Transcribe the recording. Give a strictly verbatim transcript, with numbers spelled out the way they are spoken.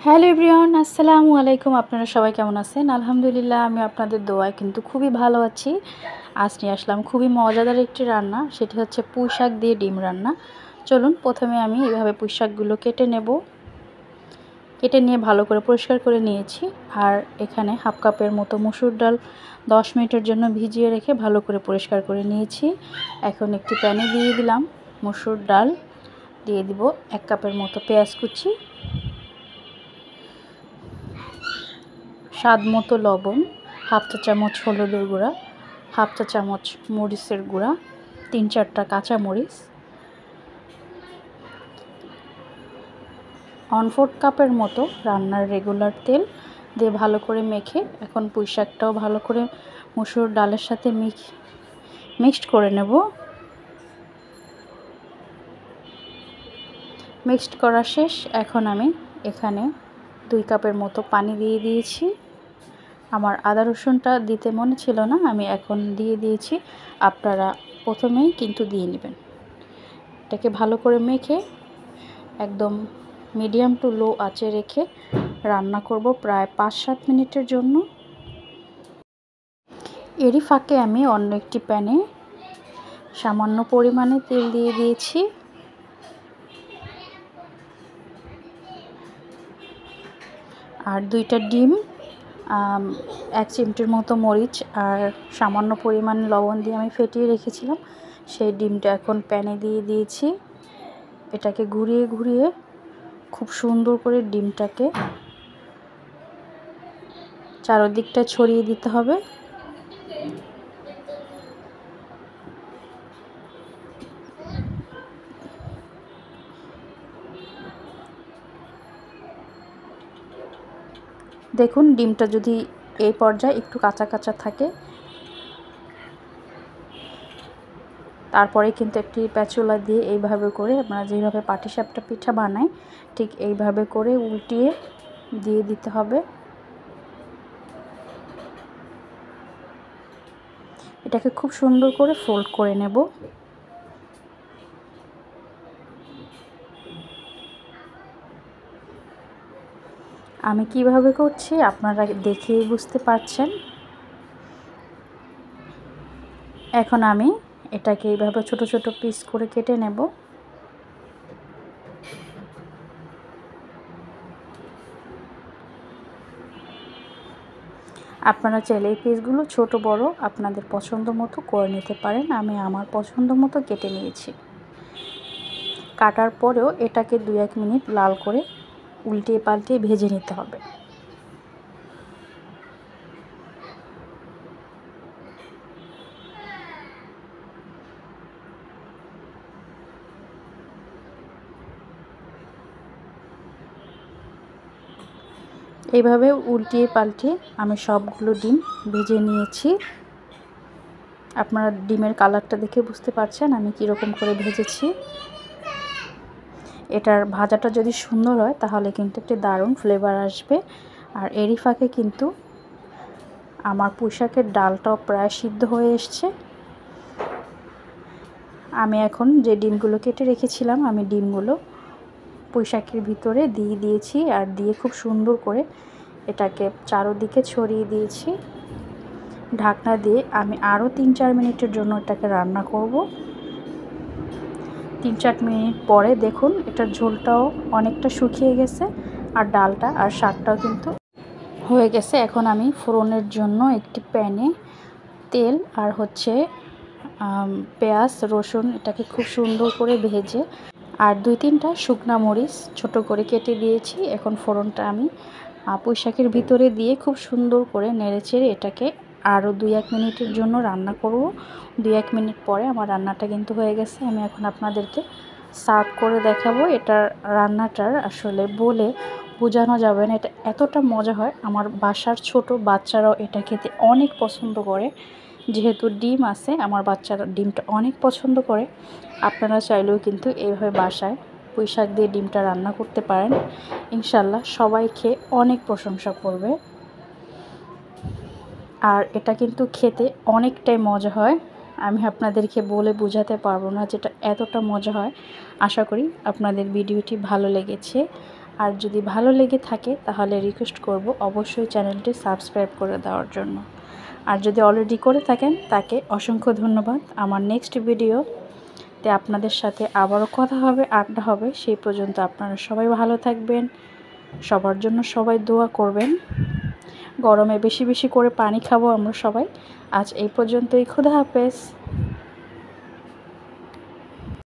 Hello everyone, আসসালামু আলাইকুম। আপনারা সবাই কেমন আছেন? আলহামদুলিল্লাহ, আমি আপনাদের দোয়ায় কিন্তু খুবই ভালো আছি। আজ নিয়ে আসলাম খুবই মজাদার একটি রান্না, সেটি হচ্ছে পুঁই শাক দিয়ে ডিম রান্না। চলুন, প্রথমে আমি এভাবে পুঁই শাকগুলো কেটে নেব। কেটে নিয়ে ভালো করে পরিষ্কার করে নিয়েছি। আর এখানে হাফ কাপের মতো মসুর ডাল দশ মিনিটের জন্য ভিজিয়ে রেখে ভালো করে পরিষ্কার করে নিয়েছি। এখন একটি প্যানে দিয়ে দিলাম মসুর ডাল, দিয়ে দিব এক কাপের মতো পেঁয়াজ কুচি, স্বাদ মতো লবণ, হাফ চা চামচ হলুদের গুঁড়া, হাফ চা চামচ মরিচের গুঁড়া, তিন চারটা কাঁচা মরিচ, ওয়ান ফোর্থ কাপের মতো রান্নার রেগুলার তেল দিয়ে ভালো করে মেখে এখন পুঁই শাকটাও ভালো করে মসুর ডালের সাথে মিক্স মিক্সড করে নেব। মিক্সড করা শেষ। এখন আমি এখানে দুই কাপের মতো পানি দিয়ে দিয়েছি। আমার আদা রসুনটা দিতে মনে ছিল না, আমি এখন দিয়ে দিয়েছি। আপনারা প্রথমেই কিন্তু দিয়ে নেবেন। এটাকে ভালো করে মেখে একদম মিডিয়াম টু লো আঁচে রেখে রান্না করব প্রায় পাঁচ সাত মিনিটের জন্য। এরই ফাঁকে আমি অন্য একটি প্যানে সামান্য পরিমাণে তেল দিয়ে দিয়েছি। আর দুইটা ডিম, এক চিমটির মতো মরিচ আর সামান্য পরিমাণে লবণ দিয়ে আমি ফেটিয়ে রেখেছিলাম, সেই ডিমটা এখন প্যানে দিয়ে দিয়েছি। এটাকে ঘুরিয়ে ঘুরিয়ে খুব সুন্দর করে ডিমটাকে চারদিকটা ছড়িয়ে দিতে হবে। দেখুন, ডিমটা যদি এই পর্যায়ে একটু কাঁচা কাঁচা থাকে, তারপরে কিন্তু একটি প্যাচুলা দিয়ে এইভাবে করে আমরা যেভাবে পাটিসাপটা পিঠা বানাই ঠিক এইভাবে করে উল্টিয়ে দিয়ে দিতে হবে। এটাকে খুব সুন্দর করে ফোল্ড করে নেব। আমি কিভাবে করছি আপনারা দেখেই বুঝতে পারছেন। এখন আমি এটাকে এইভাবে ছোট ছোট পিস করে কেটে নেব। আপনারা চাইলে এই পিসগুলো ছোট বড় আপনাদের পছন্দ মতো করে নিতে পারেন। আমি আমার পছন্দ মতো কেটে নিয়েছি। কাটার পরেও এটাকে দুই এক মিনিট লাল করে উল্টিয়ে পাল্টিয়ে ভেজে নিতে হবে। এইভাবে উল্টিয়ে পাল্টিয়ে আমি সবগুলো ডিম ভেজে নিয়েছি। আপনারা ডিমের কালারটা দেখে বুঝতে পারছেন আমি কীরকম করে ভেজেছি। এটার ভাজাটা যদি সুন্দর হয় তাহলে কিন্তু একটি দারুণ ফ্লেভার আসবে। আর এরই ফাঁকে কিন্তু আমার পুঁই শাকের ডালটাও প্রায় সিদ্ধ হয়ে এসছে। আমি এখন যে ডিমগুলো কেটে রেখেছিলাম আমি ডিমগুলো পুঁই শাকের ভিতরে দিয়ে দিয়েছি আর দিয়ে খুব সুন্দর করে এটাকে চারদিকে ছড়িয়ে দিয়েছি। ঢাকনা দিয়ে আমি আরও তিন চার মিনিটের জন্য এটাকে রান্না করব। তিন চার মিনিট পরে দেখুন এটার ঝোলটাও অনেকটা শুকিয়ে গেছে আর ডালটা আর শাকটাও কিন্তু হয়ে গেছে। এখন আমি ফোড়নের জন্য একটি প্যানে তেল আর হচ্ছে পেঁয়াজ রসুন এটাকে খুব সুন্দর করে ভেজে আর দুই তিনটা শুকনা মরিচ ছোট করে কেটে দিয়েছি। এখন ফোড়নটা আমি পুঁই শাকের ভিতরে দিয়ে খুব সুন্দর করে নেড়েচেড়ে এটাকে আরও দুই এক মিনিটের জন্য রান্না করব। দুই এক মিনিট পরে আমার রান্নাটা কিন্তু হয়ে গেছে। আমি এখন আপনাদেরকে সার্ভ করে দেখাবো। এটার রান্নাটার আসলে বলে বোঝানো যাবে না, এটা এতটা মজা হয়। আমার বাসার ছোট বাচ্চারাও এটা খেতে অনেক পছন্দ করে। যেহেতু ডিম আছে আমার বাচ্চারা ডিমটা অনেক পছন্দ করে। আপনারা চাইলেও কিন্তু এইভাবে বাসায় পুঁই শাক দিয়ে ডিমটা রান্না করতে পারেন। ইনশাল্লাহ সবাই খেয়ে অনেক প্রশংসা করবে। আর এটা কিন্তু খেতে অনেকটাই মজা হয়। আমি আপনাদেরকে বলে বোঝাতে পারবো না যেটা এতটা মজা হয়। আশা করি আপনাদের ভিডিওটি ভালো লেগেছে। আর যদি ভালো লেগে থাকে তাহলে রিকোয়েস্ট করব অবশ্যই চ্যানেলটি সাবস্ক্রাইব করে দেওয়ার জন্য। আর যদি অলরেডি করে থাকেন তাকে অসংখ্য ধন্যবাদ। আমার নেক্সট ভিডিওতে আপনাদের সাথে আবারও কথা হবে, আড্ডা হবে। সেই পর্যন্ত আপনারা সবাই ভালো থাকবেন, সবার জন্য সবাই দোয়া করবেন। গরমে বেশি বেশি করে পানি খাবো আমরা সবাই। আজ এই পর্যন্তই, খোদা হাফেজ।